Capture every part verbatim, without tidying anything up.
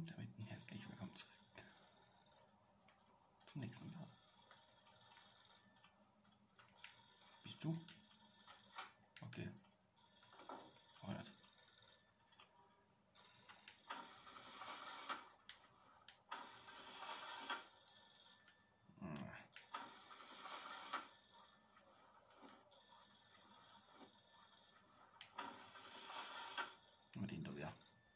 Und damit herzlich willkommen zurück zum nächsten Part. Bist du? Okay. hundert. Mit ihnen da wieder.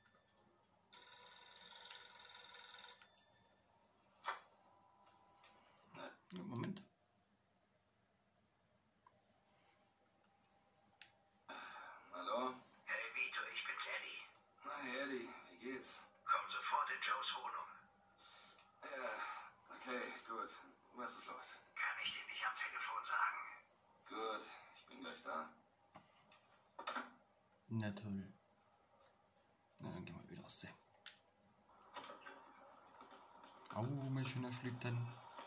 Moment. Hallo? Hey Vito, ich bin's Eddie. Hi Eddie, wie geht's? Komm sofort in Joes Wohnung. Ja, okay, gut. Was ist los? Kann ich dir nicht am Telefon sagen. Gut, ich bin gleich da. Na toll. Na, dann gehen wir wieder aussehen. Au, mein schöner Schlitten.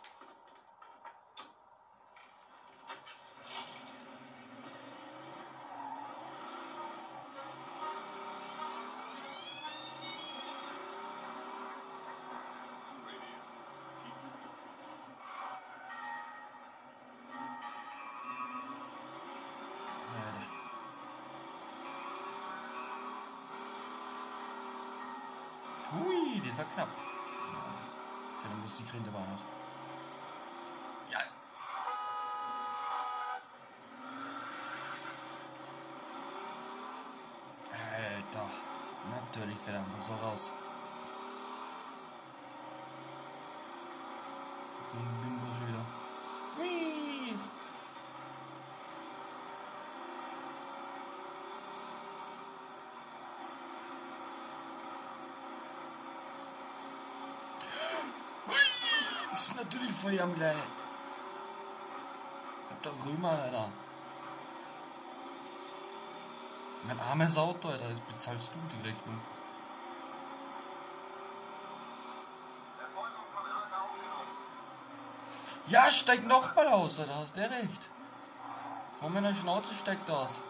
Hui, das war knapp. Ich hätte Musik hinter war nicht. Ja. Alter. Natürlich fährt er einfach so raus. Das ist so ein Bimbo schon wieder. Hui. Das ist natürlich voll am Kleine. Ich hab doch Römer, Alter. Mein armes Auto, Alter. Das bezahlst du die Rechnung. Ja, steig noch mal aus, Alter. Hast du recht. Vor meiner Schnauze steigt aus.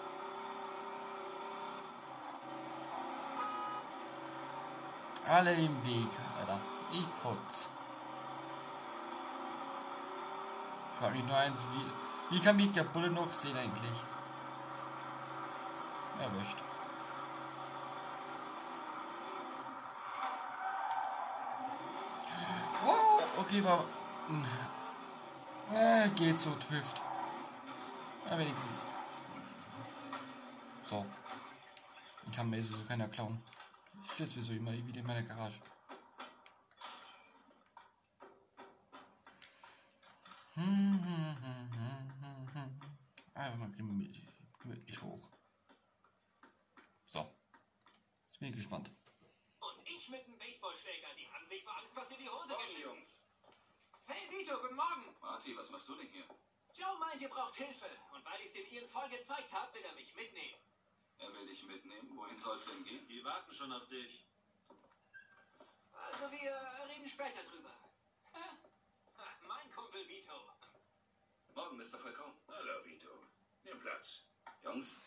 Alle im Weg, Alter. Ich kotz. Ich frage mich nur eins, wie, wie kann mich der Bulle noch sehen eigentlich? Erwischt. Wow, okay, war... Äh, geht so, trifft. Ja, wenigstens. So. Ich kann mir so keiner klauen. Ich stehe jetzt wie so immer wieder in meiner Garage. Hm, hm, hm, hm, hm, hm. Einfach mal gemütlich hoch. So. Jetzt bin ich gespannt. Und ich mit dem Baseballschläger. Die haben sich vor Angst, was in die Hose geschissen. Jungs. Hey Vito, guten Morgen. Marty, was machst du denn hier? Joe meint, ihr braucht Hilfe. Und weil ich es dem Ian voll gezeigt habe, will er mich mitnehmen. Er will dich mitnehmen. Wohin soll's denn gehen? Die warten schon auf dich. Also wir reden später drüber. Ha, mein Kumpel Vito. Morgen, Mister Falcone. Hallo Vito. Nimm Platz. Jungs.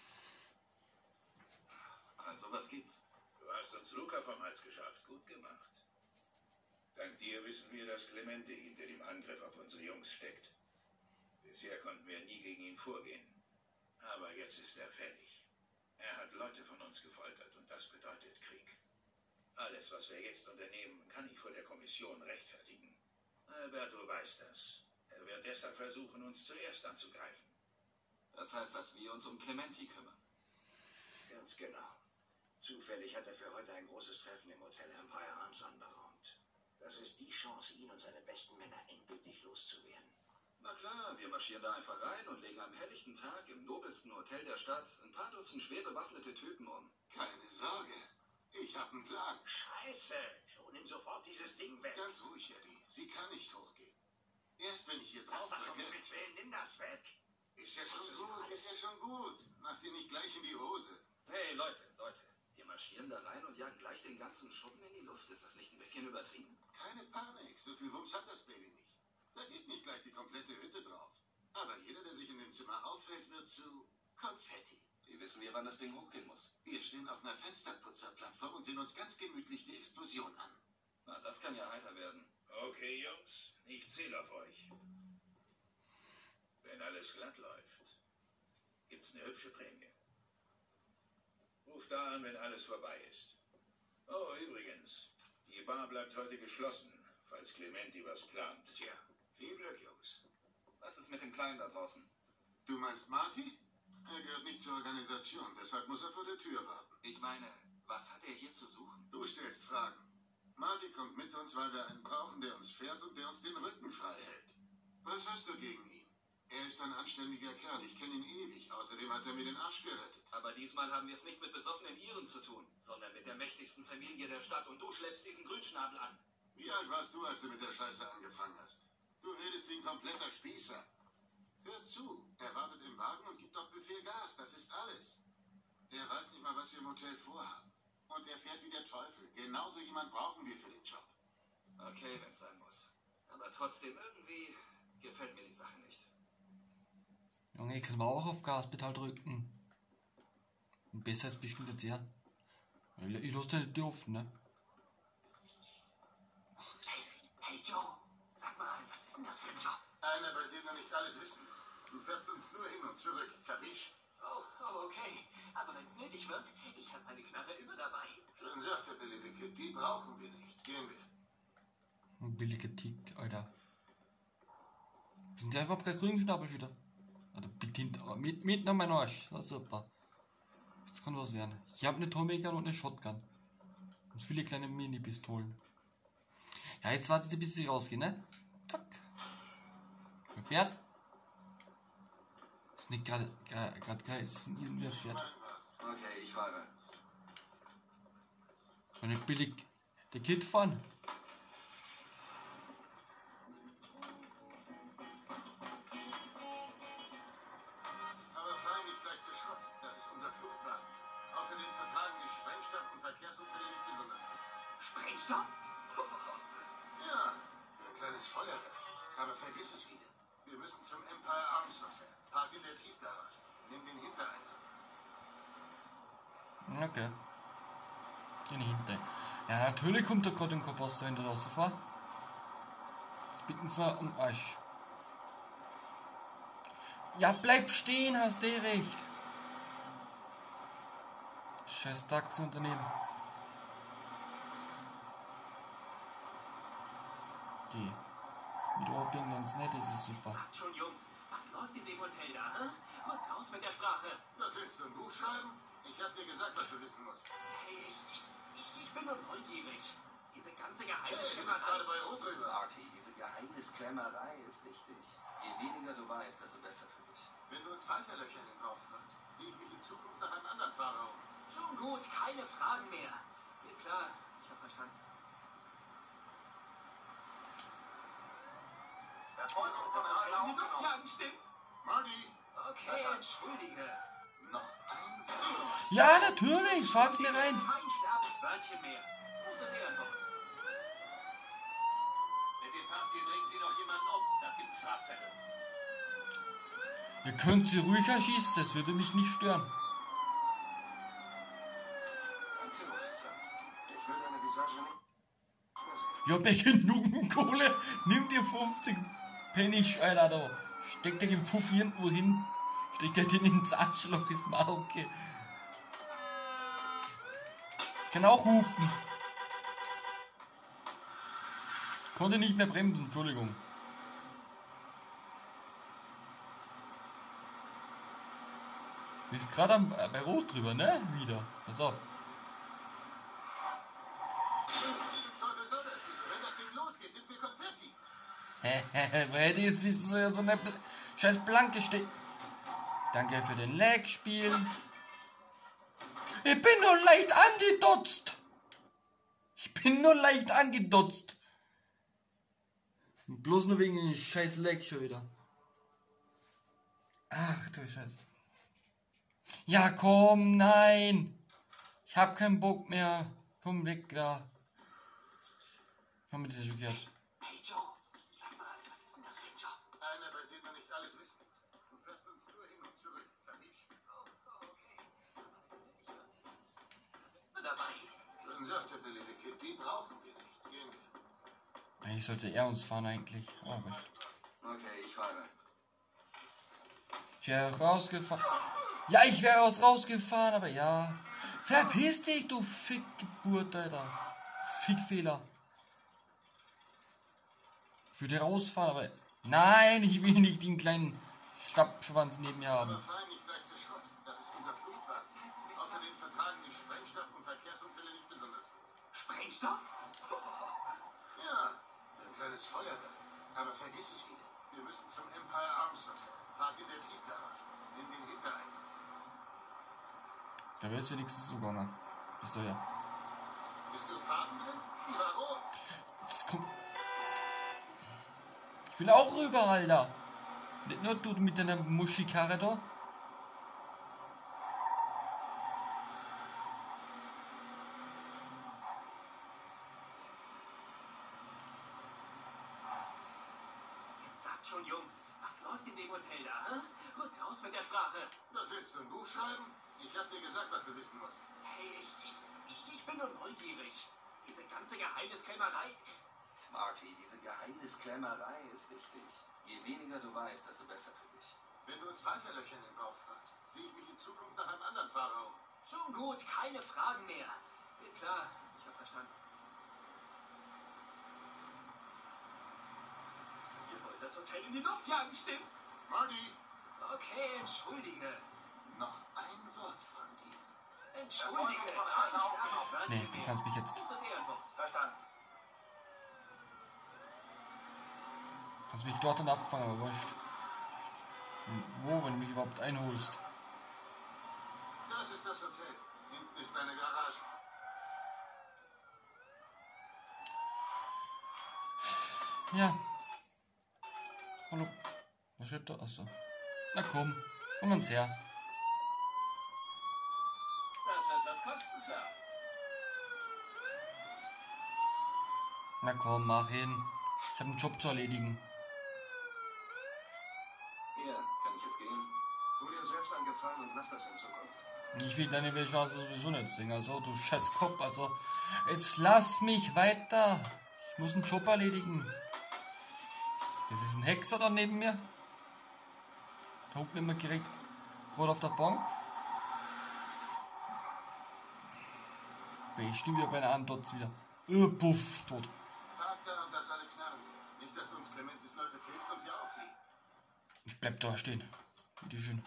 Also, was gibt's? Du hast uns Luca vom Hals geschafft. Gut gemacht. Dank dir wissen wir, dass Clemente hinter dem Angriff auf unsere Jungs steckt. Bisher konnten wir nie gegen ihn vorgehen. Aber jetzt ist er fällig. Er hat Leute von uns gefoltert und das bedeutet Krieg. Alles, was wir jetzt unternehmen, kann ich vor der Kommission rechtfertigen. Alberto weiß das. Er wird deshalb versuchen, uns zuerst anzugreifen. Das heißt, dass wir uns um Clementi kümmern. Ganz genau. Zufällig hat er für heute ein großes Treffen im Hotel Empire Arms anberaumt. Das ist die Chance, ihn und seine besten Männer endgültig loszuwerden. Na klar, wir marschieren da einfach rein und legen am helllichten Tag im nobelsten Hotel der Stadt ein paar Dutzend schwer bewaffnete Typen um. Keine Sorge, ich habe einen Plan. Scheiße! Schon nimm sofort dieses Ding weg! Ganz ruhig, Eddie. Sie kann nicht hochgehen. Erst wenn ich hier Lass drauf das um drücke... Himmels Willen, nimm das weg! Ist ja schon gut, ist ja schon gut. Mach dir nicht gleich in die Hose. Hey Leute, Leute, wir marschieren da rein und jagen gleich den ganzen Schuppen in die Luft. Ist das nicht ein bisschen übertrieben? Keine Panik, so viel Wumms hat das Baby nicht. Da geht nicht gleich die komplette Hütte drauf. Aber jeder, der sich in dem Zimmer auffällt, wird zu Konfetti. Wie wissen wir, wann das Ding hochgehen muss? Wir stehen auf einer Fensterputzerplattform und sehen uns ganz gemütlich die Explosion an. Na, das kann ja heiter werden. Okay, Jungs, ich zähle auf euch. Wenn alles glatt läuft, gibt's eine hübsche Prämie. Ruft da an, wenn alles vorbei ist. Oh, übrigens, die Bar bleibt heute geschlossen, falls Clementi was plant. Tja, viel Glück, Jungs. Was ist mit dem Kleinen da draußen? Du meinst Marty? Er gehört nicht zur Organisation, deshalb muss er vor der Tür warten. Ich meine, was hat er hier zu suchen? Du stellst Fragen. Marty kommt mit uns, weil wir einen brauchen, der uns fährt und der uns den Rücken frei hält. Was hast du gegen ihn? Er ist ein anständiger Kerl, ich kenne ihn ewig. Außerdem hat er mir den Arsch gerettet. Aber diesmal haben wir es nicht mit besoffenen Iren zu tun, sondern mit der mächtigsten Familie der Stadt und du schleppst diesen Grünschnabel an. Wie alt warst du, als du mit der Scheiße angefangen hast? Du redest wie ein kompletter Spießer. Hör zu, er wartet im Wagen und gibt auf Befehl Gas, das ist alles. Er weiß nicht mal, was wir im Hotel vorhaben. Und er fährt wie der Teufel. Genauso jemand brauchen wir für den Job. Okay, wenn es sein muss. Aber trotzdem, irgendwie gefällt mir die Sache nicht. Junge, ich kann mal auch auf Gaspedal drücken. Und besser ist bestimmt jetzt er. Ich lasse den nicht dürfen, ne? Hey, hey Joe, sag mal, was ist denn das für ein Job? Einer, bei dem wir nicht alles wissen. Du fährst uns nur hin und zurück, kapisch? Oh, oh, okay. Aber wenn es nötig wird, ich habe meine Knarre immer dabei. Schon sagte Billy the Kid, die brauchen wir nicht. Gehen wir. Ein billiger Tick, Alter. Sind ja überhaupt kein Grünschnabel wieder? Also bitte hinter, mit, mitten an meinen Arsch. Das ist super. Jetzt kann was werden. Ich habe eine Tommy Gun und eine Shotgun. Und viele kleine Mini-Pistolen. Ja, jetzt wartet sie, bis sie rausgehen, ne? Zack. Wer fährt? Ist nicht gerade gerade geil, ist irgendwer fährt. Okay, ich fahre. Kann nicht billig der Kid fahren. Aber fahren nicht gleich zu Schrott. Das ist unser Fluchtwagen. Außerdem vertragen die Sprengstoff und Verkehrsunfälle nicht besonders gut. Sprengstoff? Ja, für ein kleines Feuerwerk. Aber vergiss es wieder. Wir müssen zum Empire Arms Hotel. Park in der Tiefgarage. Nimm den Hintereingang. Okay. Den hinten. Ja, natürlich kommt da gerade ein Kopasser, wenn du rausfährst. Das bitten zwar um Arsch. Ja, bleib stehen, hast du recht. Scheiß Taxiunternehmen. Die. Mit Ohrping uns nicht, das ist super. Sagt schon, Jungs, was läuft in dem Hotel da, hä? Rückt raus mit der Sprache. Was willst du, ein Buch schreiben? Ich hab dir gesagt, was du wissen musst. Hey, ich, ich, ich bin nur neugierig. Diese ganze Hey, du bist gerade Geheimniskrämerei. bei Rot drüber. Marty, diese Geheimniskrämerei ist wichtig. Je weniger du weißt, desto besser für dich. Wenn du uns weiter Löcher in den Bauch fragst, sehe ich mich in Zukunft nach einem anderen Fahrer um. Schon gut, keine Fragen mehr. Geht klar, ich hab verstanden. Verfolgung von einem Luftjagen, stimmt's? Marty, Okay, entschuldige. noch ein... Ja, natürlich, fahrt's mir rein. Kein Sterbenswörtchen mehr. Muss es eher noch. Mit dem Fahrstil bringen Sie noch jemanden um. Das gibt einen Strafzettel. Ihr könnt sie ruhig erschießen, das würde mich nicht stören. Danke, Officer. Ich will deine Visage nicht mehr sehen. Ja, bei genug Kohle, nimm dir fünfzig Penny, Alter, da. Steck dir den Pfuff irgendwo hin. Steck dir den ins Arschloch, ist mal okay. Kann auch hupen. Konnte nicht mehr bremsen, Entschuldigung. Ist gerade am äh, bei Rot drüber, ne? Wieder. Pass auf. Teufel soll das hier? Wenn das Ding losgeht, sind wir Konfetti. Hehehe, woher hätte ich es wissen sollen, so eine Bl scheiß Blanke steht. Danke für den Lag-Spiel. Ich bin nur leicht angedotzt. Ich bin nur leicht angedotzt. Bloß nur wegen dem scheiß Lag schon wieder. Ach du Scheiße. Ja komm, nein. Ich hab keinen Bock mehr. Komm weg da. Komm mit dieser schockiert. Hey Joe, sag mal, was ist denn das für ein Job? Einer, bei dem wir nicht alles wissen. Du fährst uns nur hin und zurück, kapisch? Oh, oh, okay. Aber wenn es nötig wird, sind wir dabei. Schon sagte Billy the Kid, die brauchen wir nicht. Gehen wir. Eigentlich sollte er uns fahren eigentlich. Oh, wurscht. Okay, ich fahre. Ich wäre rausgefahren. Ja, ich wäre raus rausgefahren, aber ja. Verpiss dich, du Fickgeburt, Alter. Fickfehler. Ich würde rausfahren, aber... Nein, ich will nicht den kleinen Schlappschwanz neben mir haben. Aber fahren nicht gleich zu Schrott. Das ist unser Flugplatz. Außerdem vertragen die Sprengstoff- und Verkehrsunfälle nicht besonders gut. Sprengstoff? Ja, ein kleines Feuerwerk. Aber vergiss es wieder. Wir müssen zum Empire Arms Hotel. Park in der Tiefgarage. In den Hintereingang. Da wäre es wenigstens so gegangen. Bist du ja. Bist du farbenblind? Die war rot. Das kommt... Ich will auch rüber, Alter. Nicht nur du mit deiner Muschikarre da. Jetzt sagt schon, Jungs, was läuft in dem Hotel da, hä? Rückt raus mit der Sprache. Was willst du, ein Buch schreiben? Ich hab dir gesagt, was du wissen musst. Hey, ich, ich, ich bin nur neugierig. Diese ganze Geheimniskrämerei. Marty, diese Geheimniskrämerei ist wichtig. Je weniger du weißt, desto besser für dich. Wenn du uns weiter Löcher in den Bauch fragst, sehe ich mich in Zukunft nach einem anderen Fahrer um. Schon gut, keine Fragen mehr. Geht klar, ich hab verstanden. Ihr wollt das Hotel in die Luft jagen, stimmt's? Marty! Okay, entschuldige. Noch ein Wort von dir. Entschuldige. Kein starkes Wörtchen Nee, du mehr. kannst mich jetzt... Ist das Ehrenwort? Verstanden. Kannst mich dort dann abfangen, aber wurscht. Wo, wenn du mich überhaupt einholst? Das ist das Hotel. Hinten ist eine Garage. Ja. Hallo. Was steht da? Achso. Na komm, komm uns her. Das wird was kosten, Sir. Na komm, mach hin. Ich habe einen Job zu erledigen. Hier, kann ich jetzt gehen? Tu dir selbst einen Gefallen und lass das in Zukunft. Ich will deine Chance sowieso nicht singen. Also, du scheiß Kopf. Also, jetzt lass mich weiter. Ich muss einen Job erledigen. Das ist ein Hexer da neben mir. Da hockt immer direkt gerade auf der Bank. Bestimmt wieder bei einer Antwort wieder. Äh, puff, tot. Park da und lass alle Knarren hier. Nicht, dass uns Clementis Leute filzen und wir auffliegen. Ich bleib da stehen. Bitte schön.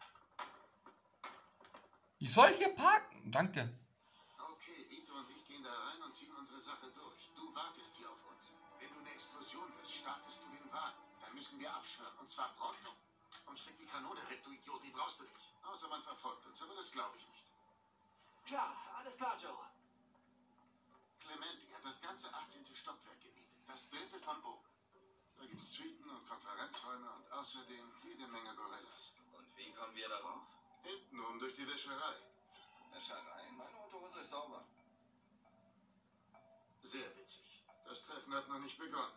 Ich soll hier parken. Danke. Okay, Vito und ich gehen da rein und ziehen unsere Sache durch. Du wartest hier auf uns. Wenn du eine Explosion hörst, startest du den Wagen. Dann müssen wir abschwören. Und zwar pronto. Und steck die Kanone weg, du Idiot. Die brauchst du nicht. Außer man verfolgt uns. Aber das glaube ich nicht. Klar, alles klar, Joe. Clementi hat das ganze achtzehnte Stockwerk gemietet. Das dritte von oben. Da gibt's Suiten und Konferenzräume und außerdem jede Menge Gorillas. Und wie kommen wir darauf? Hintenrum durch die Wäscherei. Wäscherei? Meine Unterhose ist sauber. Sehr witzig. Das Treffen hat noch nicht begonnen.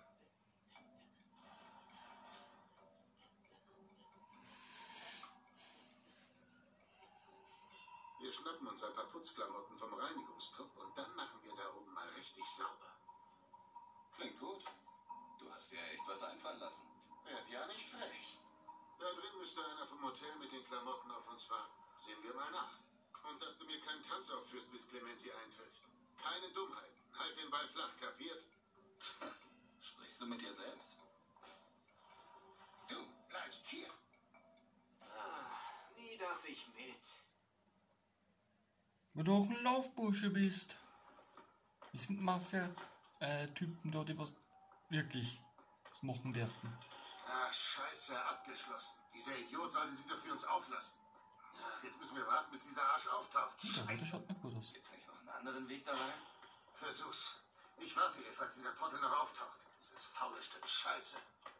Wir schnappen uns ein paar Putzklamotten vom Reinigungstrupp und dann machen wir da oben mal richtig sauber. Klingt gut. Du hast dir echt was einfallen lassen. Werd ja nicht frech. Da drin müsste einer vom Hotel mit den Klamotten auf uns warten. Sehen wir mal nach. Und dass du mir keinen Tanz aufführst, bis Clementi eintrifft. Keine Dummheiten. Halt den Ball flach, kapiert? Sprichst du mit dir selbst? Du bleibst hier. Ah, nie darf ich mit. Wenn du auch ein Laufbursche bist. Wir sind Mafia-Typen dort, die was wirklich was machen dürfen. Ah, scheiße, abgeschlossen. Dieser Idiot sollte sich doch für uns auflassen. Ach, jetzt müssen wir warten, bis dieser Arsch auftaucht. Ja, das schaut nicht gut aus. Gibt's nicht noch einen anderen Weg da rein? Versuch's. Ich warte hier, falls dieser Trottel noch auftaucht. Dieses faule Stück Scheiße.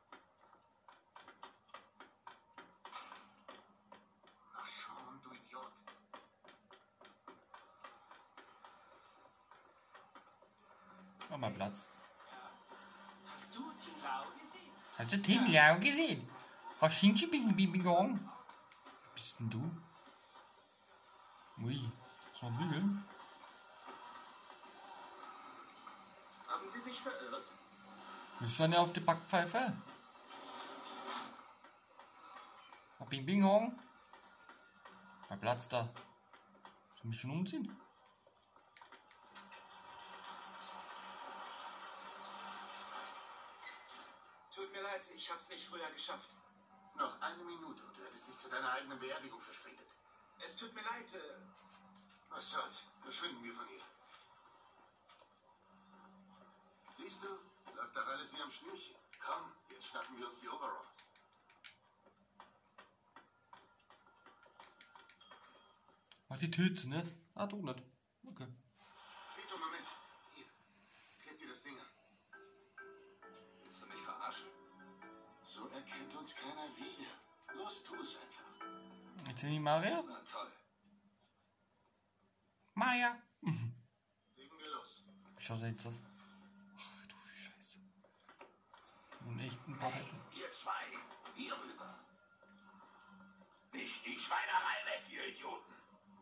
Ach schon, du Idiot. Mach mal Platz. Hast du Tilau gesehen? Hast du Tim Lau gesehen? Hast du ihn bing bing bing gong? Wer bist denn du? Ui, was mal bügeln? Haben Sie sich verirrt? Das war ja auf die Backpfeife. Bing Bing Hong. Bei Platz da. Soll mich schon umziehen? Tut mir leid, ich hab's nicht früher geschafft. Noch eine Minute und du hättest dich zu deiner eigenen Beerdigung verspätet. Es tut mir leid. Äh, Was soll's? Verschwinden wir von hier. Siehst du? Läuft doch alles wie am Schnürchen. Komm, jetzt schnappen wir uns die Overalls. Ach, die Tüte, ne? Ah, doch nicht. Okay. Peter, Moment. Hier. Klebt dir das Ding an. Willst du mich verarschen? So erkennt uns keiner wieder. Los, tu es einfach. Jetzt sind die Maria? Na toll. Maria! Legen wir los. Schau dir jetzt das. Ach du Scheiße. Und echt ein paar Tage. ihr zwei, hier rüber. Wischt die Schweinerei weg, ihr Idioten.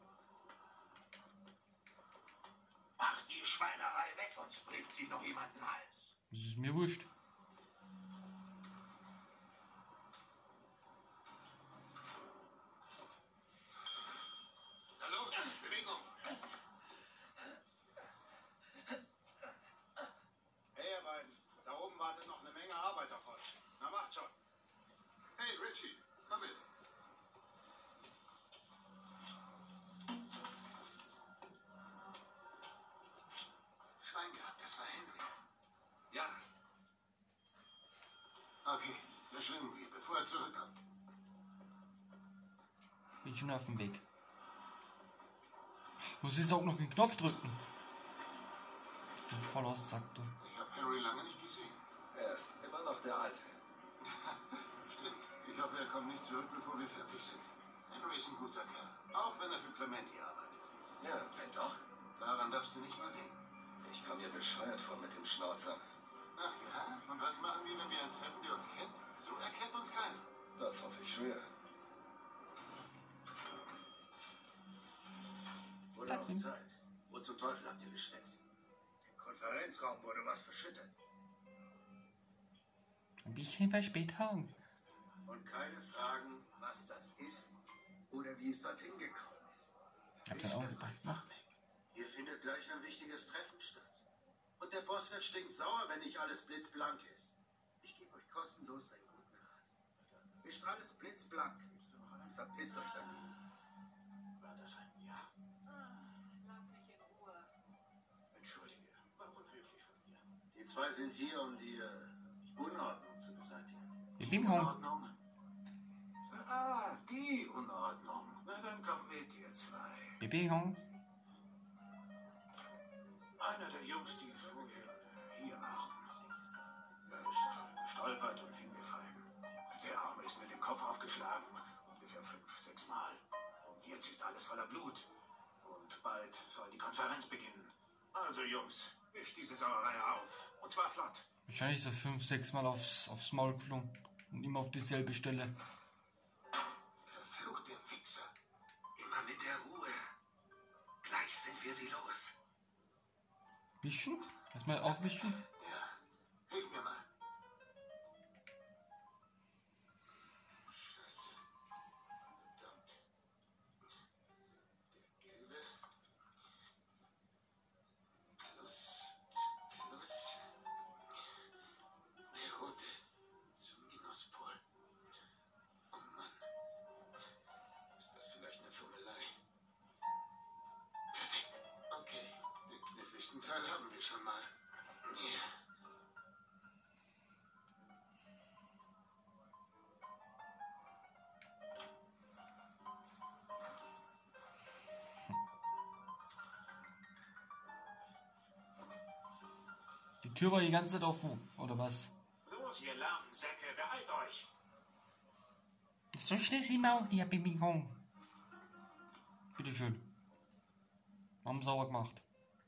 Macht die Schweinerei weg, sonst bricht sich noch jemand den Hals. Das ist mir wurscht. Na los, Bewegung. Hey, ihr beiden. Da oben wartet noch eine Menge Arbeit auf euch. Na, macht schon. Hey, Richie, komm mit. Schwein gehabt, das war Henry. Ja, Okay, verschwinden wir, bevor er zurückkommt. Bin schon auf dem Weg. Muss jetzt auch noch den Knopf drücken. Du voller Sack, du. Ich habe Henry lange nicht gesehen. er ist immer noch der Alte. Stimmt. Ich hoffe, er kommt nicht zurück, bevor wir fertig sind. Henry ist ein guter Kerl. Auch wenn er für Clementi arbeitet. Ja, wenn doch. Daran darfst du nicht mal denken. Ich komme mir bescheuert vor mit dem Schnauzer. Ach ja? Und was machen wir, wenn wir einen treffen, der uns kennt? So erkennt uns keiner. Das hoffe ich schwer. Wurde auch Zeit. Wo zum Teufel habt ihr gesteckt? Im Konferenzraum wurde was verschüttet. Ein bisschen Verspätung. Und keine Fragen, was das ist oder wie es dorthin gekommen ist. Ich hab's dann auch gebracht, ne? Hier findet gleich ein wichtiges Treffen statt. Und der Boss wird stinksauer, wenn nicht alles blitzblank ist. Ich gebe euch kostenlos einen guten Rat. Wischt alles blitzblank und verpisst euch dagegen. War das ein Ja? Lass mich in Ruhe. Entschuldige, war unhöflich von mir. Die zwei sind hier, um die äh, Unordnung zu beseitigen. Bing Bing Hong. Unordnung? Ah, die Unordnung. Na, dann kommt mit, ihr zwei. Bing Bing Hong. Einer der Jungs, die vorher hier waren. Er ist gestolpert und hingefallen. Der Arme ist mit dem Kopf aufgeschlagen. Ungefähr fünf, sechs Mal. Und jetzt ist alles voller Blut. Und bald soll die Konferenz beginnen. Also, Jungs, wischt diese Sauerei auf. Und zwar flott. Wahrscheinlich so fünf, sechs Mal aufs, aufs Maul geflogen. Und immer auf dieselbe Stelle. Verfluchte Wichser. Immer mit der Ruhe. Gleich sind wir sie los. Wischen? Erstmal aufwischen. Ja, hilf mir mal. Scheiße. Verdammt. Der gelbe. Plus zu Plus. Der rote zum Minuspol. Oh Mann. Ist das vielleicht eine Fummelei? Perfekt. Okay. Den kniffligsten Teil haben wir schon mal. Ja. Die Tür war die ganze Zeit offen, oder was? Los, ihr lahmen Säcke, beeilt euch. So schnell sie Maul hier, Bing Bing Hong. Bitteschön. Haben sauber gemacht.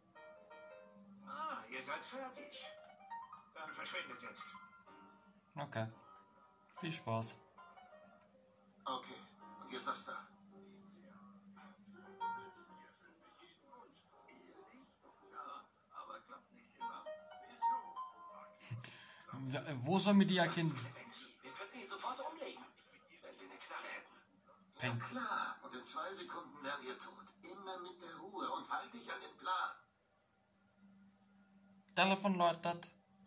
Ah, ihr seid fertig. Dann verschwindet jetzt. Okay. Viel Spaß. Okay. Und jetzt aufs Dach. Ja, aber klappt nicht immer. Wieso? Wo sollen wir die erkennen? Wir könnten ihn sofort umlegen, wenn wir eine Knarre hätten. Ja klar, und in zwei Sekunden wären wir tot. Immer mit der Ruhe und halt dich an den Plan. Telefon läutet.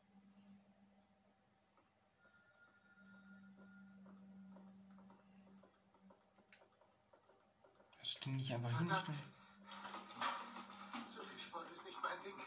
Hast du nicht einfach hinstellen? So viel Sport ist nicht mein Ding.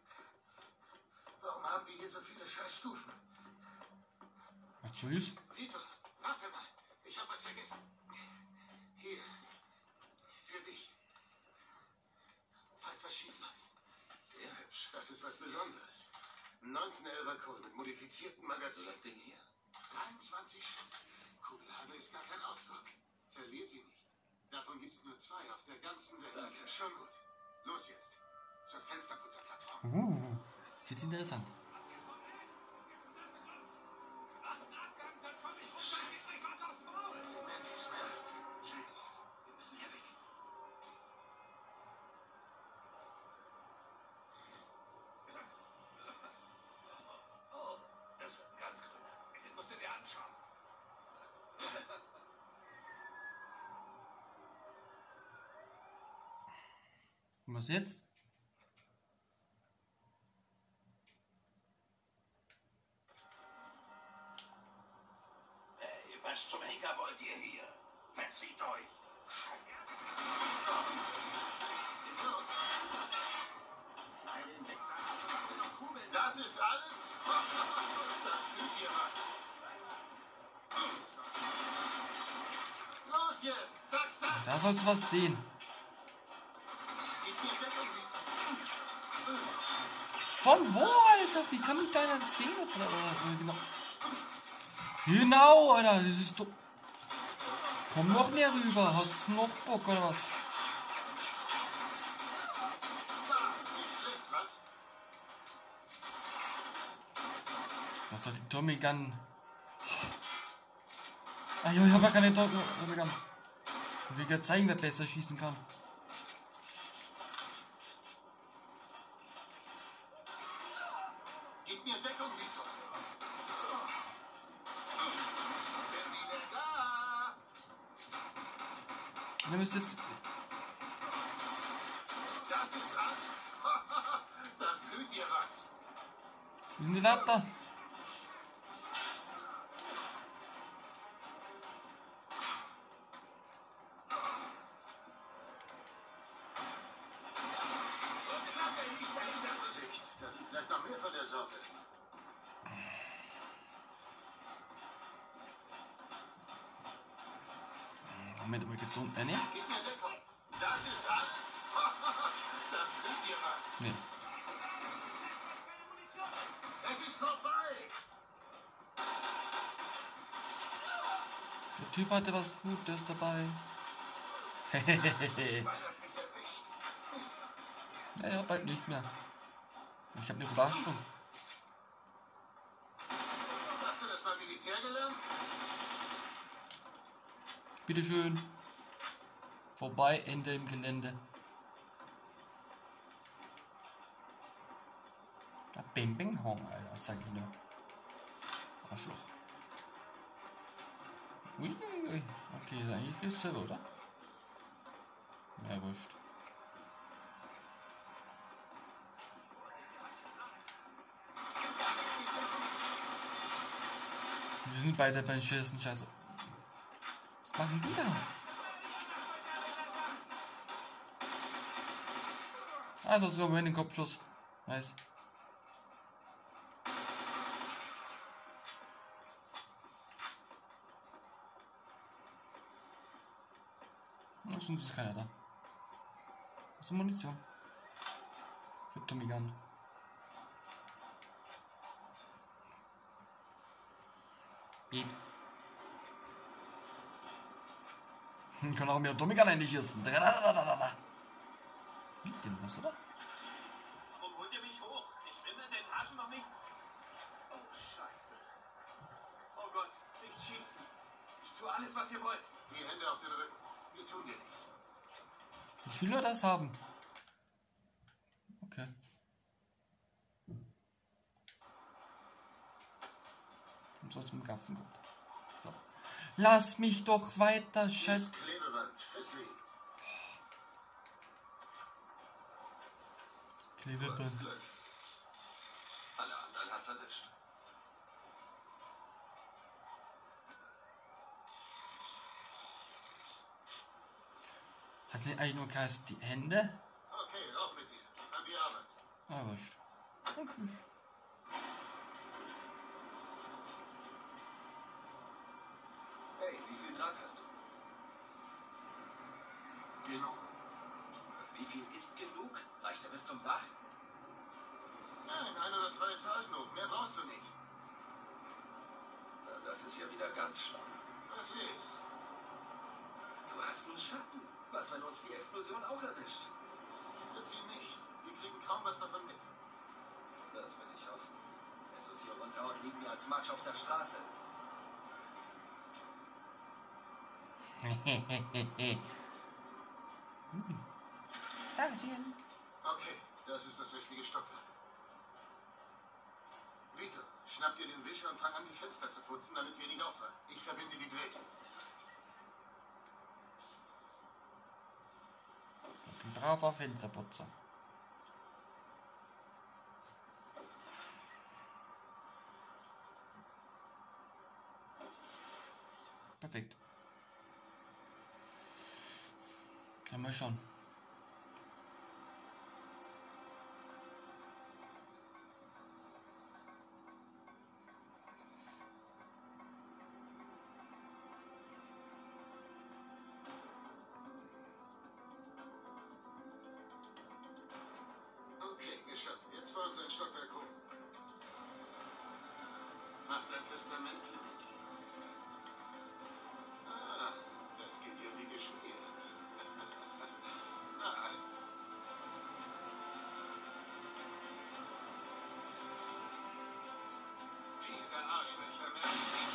Warum haben die hier so viele Scheißstufen? Was so ist? Vito, warte mal. Ich habe was vergessen. Hier. Für dich. Falls was schief läuft. Sehr hübsch. Das ist was Besonderes. Ein neunzehnelfer Kohl mit modifizierten Magazin. das Ding hier? dreiundzwanzig Schuss. Kugellager ist gar kein Ausdruck. Verlier sie nicht. Davon gibt's nur zwei auf der ganzen Welt. Danke. Schon gut. Los jetzt. Zur Fensterputzerplattform. Uh, sieht interessant. Scheiße. Clement ist mehr. Schnell, wir müssen hier weg. Oh, das wird ein ganz grüner. Den musst du dir anschauen. Und was jetzt? Hey, was zum Henker wollt ihr hier? Verzieht euch. Das ist alles? Da spielt ihr was. Los jetzt! Zack, zack! Da sollst du was sehen. Gib mir Deckung, Vito. Von wo, Alter? Wie kann ich deiner sehen? Oder, oder, genau. Genau, Alter. Das ist doch. Komm noch näher rüber. Hast du noch Bock oder was? Was hat die Tommy Gun? Ah, jo, ich hab ja keine Tommy Gun. Ich will gerade zeigen, wer besser schießen kann. Gib mir Deckung, Vito. Bin wieder da. Ihr müsst jetzt. Das ist alles. Dann blüht ihr was. Wie sind die Leute? Da sind vielleicht noch mehr von der Sorte. Moment, aber geht's um. Äh, ne? Gib mir Deckung. Das ist alles. Dann blüht ihr was. Nee. Es ist vorbei. Der Typ hatte was Gutes dabei. Weil er mich erwischt. Mist. Naja, bald nicht mehr. Ich habe eine Überraschung. Hast du das beim Militär gelernt? Bitteschön. Vorbei, Ende im Gelände. Ja, Bing Bing Hong, Alter, sag ich nur. Arschloch. Ui, ui, ui. Okay, ist eigentlich dasselbe, oder? Ja, wurscht. Wir sind beide bei den scheißen Scheiße. Was machen die da? Ah, das ist sogar in den Kopfschuss. Nice. Das ist keiner da. Was ist Munition? Für Tommy Gun. Beep. Ich kann auch mit Tommy Gun eigentlich schießen. Liegt denn was, oder? Warum holt ihr mich hoch? Ich bin in der Etage noch nicht. Oh, Scheiße. Oh Gott, nicht schießen. Ich tue alles, was ihr wollt. Die Hände auf den Rücken. Wir tun dir nichts. Ich will nur das haben. Okay. und so zum Gaffen kommt. So. Lass mich doch weiter, Scheiß. Klebeband, Fessli. Klebeband. Glück. Alle anderen hat's erwischt. Hat sie eigentlich nur Kreis die Hände? Okay, rauf mit dir. An die Arbeit. Ah, wurscht. Okay. Hey, wie viel Grad hast du? Genug. Wie viel ist genug? Reicht er bis zum Dach? Nein, ein oder zwei Etagen hoch. Mehr brauchst du nicht. Na, das ist ja wieder ganz schlau. Was ist? Du hast einen Schatten. Was, wenn uns die Explosion auch erwischt? Wird sie nicht. Wir kriegen kaum was davon mit. Das will ich hoffen. Wenn es uns hier runterhaut, liegen wir als Matsch auf der Straße. Fernsehen. Okay, das ist das richtige Stockwerk. Vito, schnapp dir den Wischer und fang an, die Fenster zu putzen, damit wir nicht auffallen. Ich verbinde die Drähte. Ein braver Fensterputzer. Perfekt. Ja, mal schauen. Okay, geschafft. Jetzt war uns ein Stockwerk hoch. Mach dein Testament, Clementi. Ah, das geht ja wie geschmiert. Na also. Diese Arschlöcher, merken.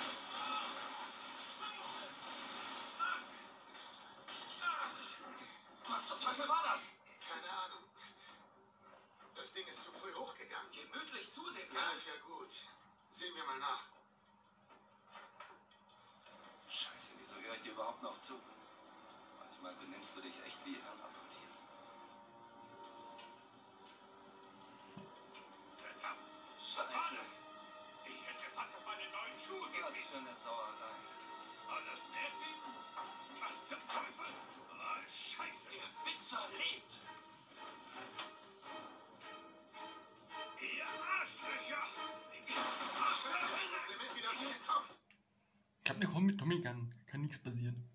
Was zum Teufel war das? Keine Ahnung. Das Ding ist zu früh hochgegangen. Gemütlich zusehen. Ja, ist ja gut. Sehen wir mal nach. Scheiße, wieso höre ich dir überhaupt noch zu? Manchmal benimmst du dich echt wie hirnamputiert. Verdammt, Scheiße. ich hätte fast auf meine neuen Schuhe Was gewissen. für eine Sauerei. Alles Nerven? Was zum Teufel? Ah, Scheiße. Der Wichser lebt. Ihr Arschlöcher! Clementi, da hier, komm! Ich hab ne Hund mit Tommy Gun. Kann nichts passieren.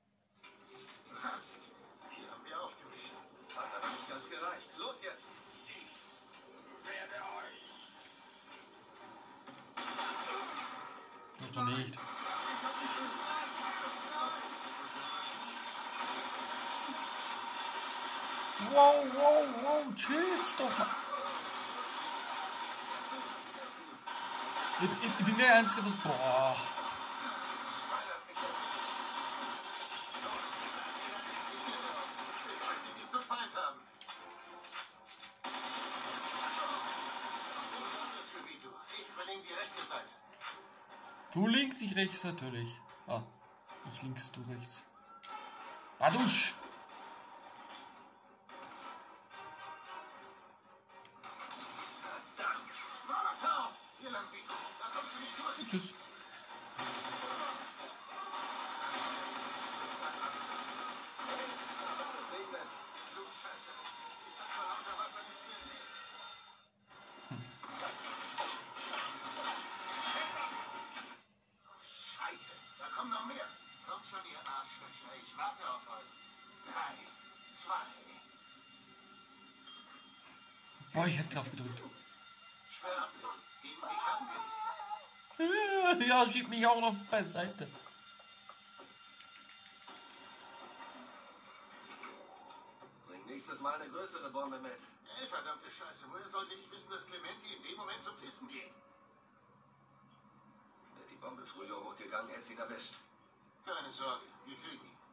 Die haben wir aufgemischt. Hat aber nicht ganz gereicht. Los jetzt. Ich werde euch. Das doch nicht. Wow, wow, wow. Chill's doch mal. Ich, ich, ich bin mir ernst gefasst. Boah. Die zum Feind haben. Ich übernehme die rechte Seite. Du links, ich rechts natürlich. Ah, ich links, du rechts. Badusch! Molotov! Hier lang, Vito. Da kommst du nicht durch. Tschüss. Du Scheiße. Ich hab vor lauter Wasser nichts mehr sehen. Scheiße, da kommen noch mehr. Kommt schon, ihr Arschlöcher. Ich warte auf euch. Drei, zwei. Boah, ich hätte drauf gedrückt. Schwer ablegen. Gegen die Kappen. Ja, schieb mich auch noch beiseite. Bring nächstes Mal eine größere Bombe mit. Ey, verdammte Scheiße. Woher sollte ich wissen, dass Clementi in dem Moment zum Pissen geht? Wäre die Bombe früher hochgegangen, hätte sie ihn erwischt. Keine Sorge, wir kriegen ihn.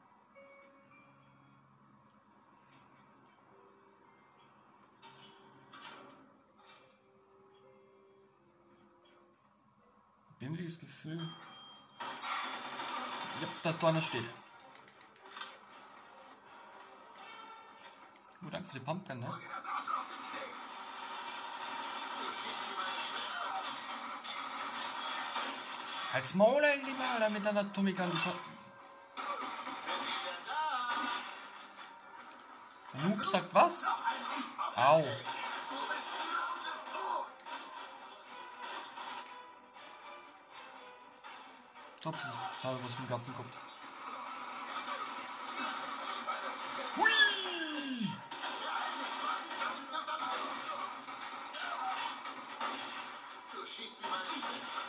Bin irgendwie das Gefühl, ja, dass da einer steht. Oh, danke für die Pumpkin, ne? Als Maul, lieber, oder mit einer Atomikan. Noob sagt was? Au. Ups, schade, was mit dem Gaffen kommt. Hui! Du schießt wie meine Schwester.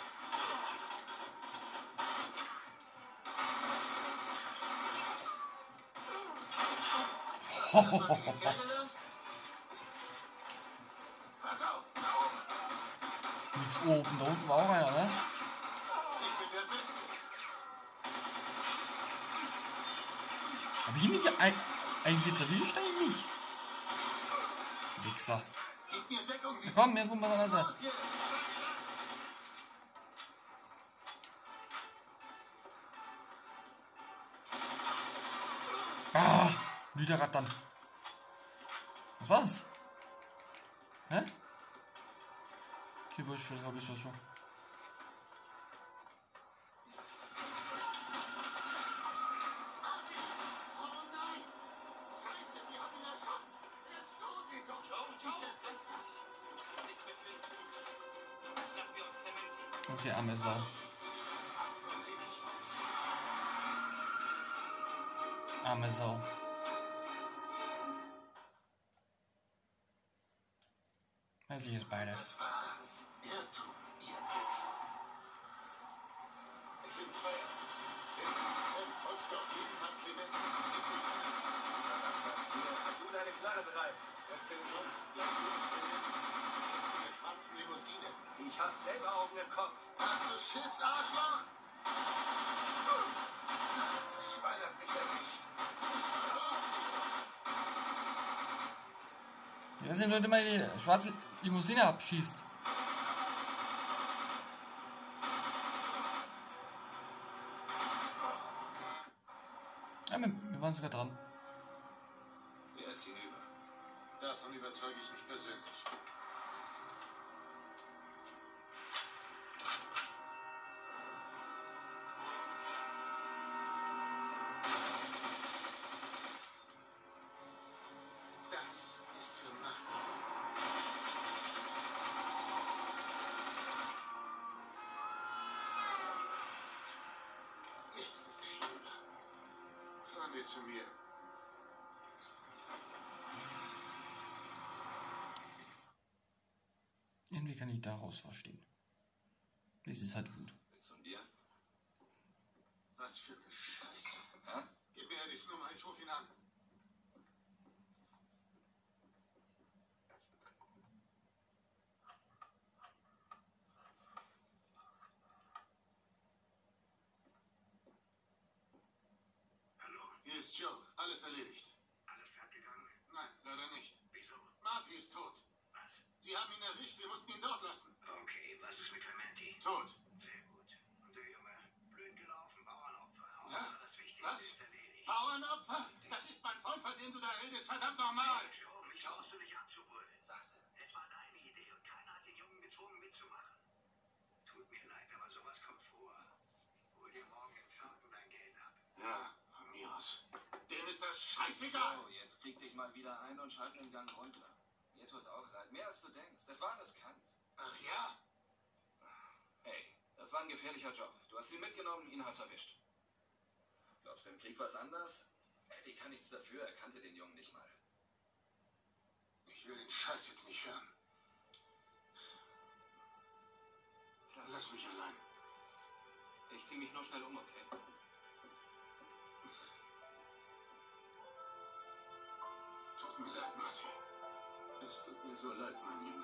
Pass auf, da oben. Nichts oben, da unten war auch einer, ne? Ich bin der Beste. Hab ich ihn nicht eigentlich jetzt erwischt? Eigentlich nicht. Wichser. Gib mir Deckung. Na komm, mir rum was anderes. Los jetzt. Ah, niederrattern. Was war's? Hä? Okay, wurscht, das hab ich schon. Okay, arme Sau. Arme Sau. Das ist beide. Das war's. Irrtum, ihr Wichser. Es sind zwei. Dann folgst du auf jeden Fall Clement. Du deine Knarre bereit. Was denn sonst? Bleib du in der schwarzen Limousine. Ich hab selber Augen im Kopf. Hast du Schiss, Arschloch? Das Schwein hat mich erwischt. Ja, sind Leute mal die schwarze Limousine abschießt. Ja, wir, wir waren sogar dran. Wer ist hinüber? Davon überzeuge ich mich persönlich. Das ist für Macht. Jetzt ist er hinüber. Fahren wir zu mir. Irgendwie kann ich daraus verstehen. Das ist halt Wut. Willst du ein Bier? Was für eine Scheiße. Hä? Gib mir Eddys Nummer, ich rufe ihn an. Hallo? Hier ist Joe. Alles erledigt. Alles glatt gegangen? Nein, leider nicht. Wieso? Marty ist tot. Was? Sie haben ihn erwischt, wir mussten ihn dort lassen. Okay, was ist mit Clementi? Tot. Sehr gut. Und der Junge? Blöd gelaufen, Bauernopfer. Ja? Hauptsache das Wichtigste Was? ist erledigt. Bauernopfer? Das ist mein Freund, von dem du da redest, verdammt nochmal. Joe, mich brauchst du nicht abzubrüllen. Sagte. Es war deine Idee und keiner hat den Jungen gezwungen mitzumachen. Tut mir leid, aber sowas kommt vor. Hol dir morgen im Schaden dein Geld ab. Ja, von mir aus. Dem ist das scheißegal. Oh, jetzt krieg dich mal wieder ein und schalt den Gang runter. Mir tut's auch leid. Mehr als du denkst. Das war riskant. Ach ja? Hey, das war ein gefährlicher Job. Du hast ihn mitgenommen, ihn hat's erwischt. Glaubst du, im Krieg war's anders? Eddie kann nichts dafür, er kannte den Jungen nicht mal. Ich will den Scheiß jetzt nicht hören. Klar, Lass mich allein. ich zieh mich nur schnell um, okay? Tut mir leid, Marty. Es tut mir so leid, mein Junge.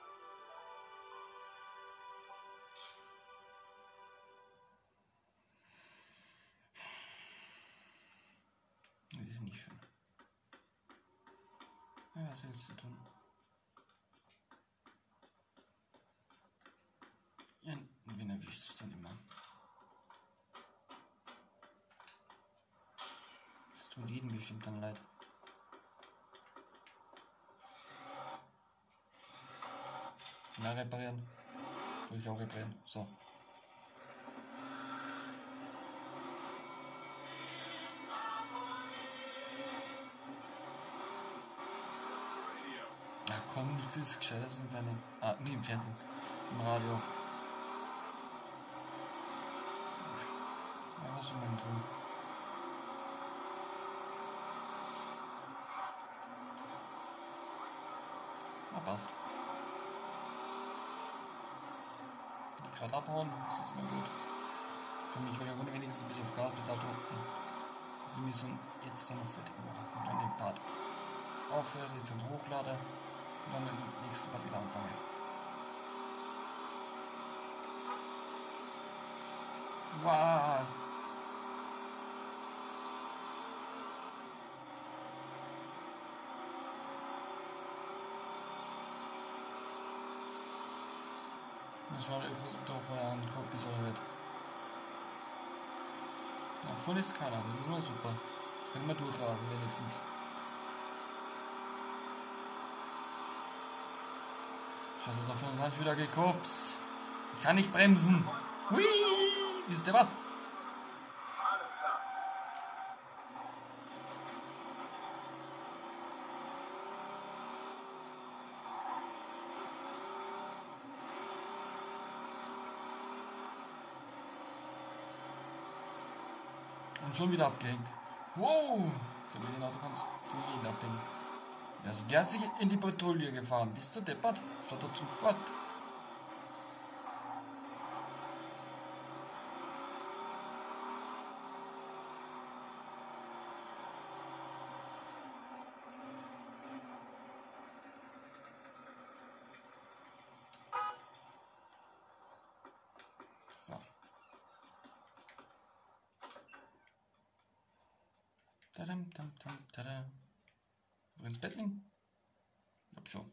Das ist nicht schön. Ja, was willst du tun? Ja, wenn er erwischt es dann immer. Das tut jedem bestimmt dann leid. Na, reparieren. Durch auch reparieren. So. Ach komm, nichts ist Gescheites im Fernsehen. Ah, nicht im Fernsehen. Im Radio. Ja, was soll man tun? Na, passt. Die gerade abhauen, das ist immer gut. Für mich, weil ich konnte wenigstens ein bisschen auf Gaspedal drücken. Das ist mir so jetzt dann noch fertig machen. Und dann den Part aufhöre, jetzt dann hochlade und dann den nächsten Part wieder anfange. Wow! Das schaut einfach drauf an, guck, bis er wird. Ja, vorne ist keiner, das ist immer super. Können wir durchrasen wenigstens. Scheiße, da vorne sind wieder gekopst. Ich kann nicht bremsen. Hui! Wisst ihr was? Alles klar. Und schon wieder abgehängt. Wow! Ich glaube, den Auto kannst du jeden abhängen. Also der hat sich in die Patrouille gefahren. Bist du deppert? Schaut dazu gefahren. So. Tadam, tam, tam, tada. Ins Bett liegen? Ich glaub schon.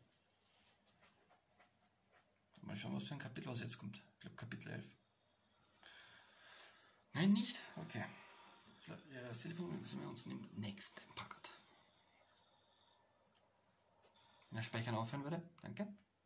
Mal schauen, was für ein Kapitel was jetzt kommt. Ich glaube Kapitel elf. Nein, nicht? Okay. Ja, das Telefon müssen wir uns im nächsten Part. Wenn der Speichern aufhören würde, danke.